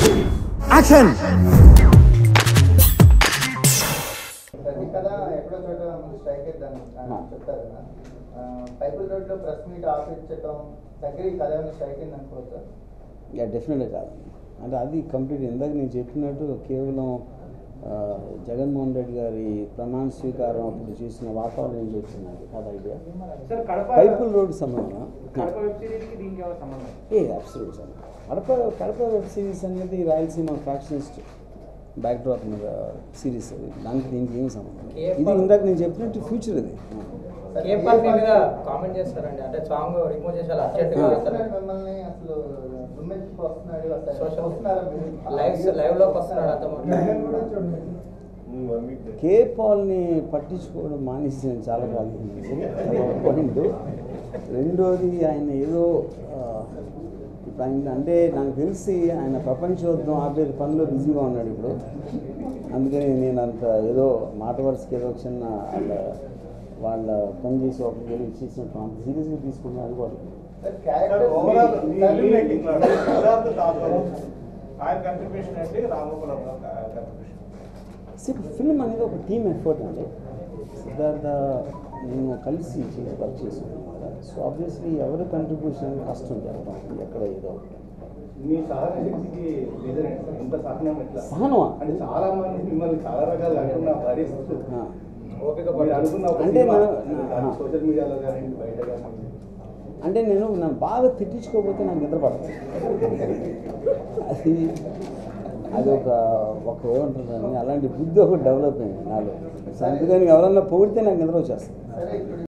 Action. ప్రతి కథ ఎక్కడో చోట స్ట్రైక్ అవుతాను చెప్తారు కదా. పైపుల్ రోడ్లో ప్రెస్ మీట్ ఆపించడం దగ్గర ఈ కథ ఏమైనా స్ట్రైక్ అయింది అనుకోవచ్చు. డెఫినెట్గా కాదు. అంటే అది కంప్లీట్ ఇందాక నేను చెప్పినట్టు కేవలం జగన్మోహన్ రెడ్డి గారి ప్రమాణ స్వీకారం అప్పుడు చేసిన వాతావరణం చెప్తున్నది కాదు ఐడియా. పైపుల్ రోడ్ సంబంధం absolute sir. Kadapa web series అనేది రాయలసీమ ఫ్యాక్షనిస్ట్ బ్యాక్డ్రాప్ మీద సిరీస్ అది. దానికి దీనికి ఏం సంబంధం. ఇది ఇందాక నేను చెప్పినట్టు ఫ్యూచర్ ఇది. కామెంట్ చేస్తారండి, అంటే సాంగ్ రిమూవ్ చేసారు మిమ్మల్ని అసలు లైవ్ లోకి వస్తున్నాడు అంత. కే పాల్ని పట్టించుకోవడం మానేసి నేను చాలా బాగుంది పాయింట్. రెండోది ఆయన ఏదో ఇప్పుడు ఆయన అంటే నాకు తెలిసి ఆయన ప్రపంచోద్ధం ఆపే పనిలో బిజీగా ఉన్నాడు ఇప్పుడు. అందుకని నేను అంత ఏదో మాట వరుసకి ఏదో చిన్న వాళ్ళ పని చేసి ఒకరికి ఏదో ఇచ్చేసినట్టు అంత సీరియస్గా తీసుకున్నాను వాళ్ళు. ఫిల్మ్ అనేది ఒక టీమ్ ఎఫర్ట్ అండి. సిద్ధార్థ నేను కలిసి వర్క్ చేస్తున్నాను కదా. సో ఆబ్వియస్లీ ఎవరి కంట్రిబ్యూషన్ కష్టం చెప్పడం ఎక్కడ ఏదో సహనమా అంటే నేను నన్ను బాగా తిట్టించుకోకపోతే నాకు నిద్ర పడుతుంది. అది ఒక ఏమంటుందని అలాంటి బుద్ధి ఒకటి డెవలప్ అయింది నాలో. అందుకని ఎవరన్నా పొగిడితే నాకు నిద్ర వచ్చేస్తుంది.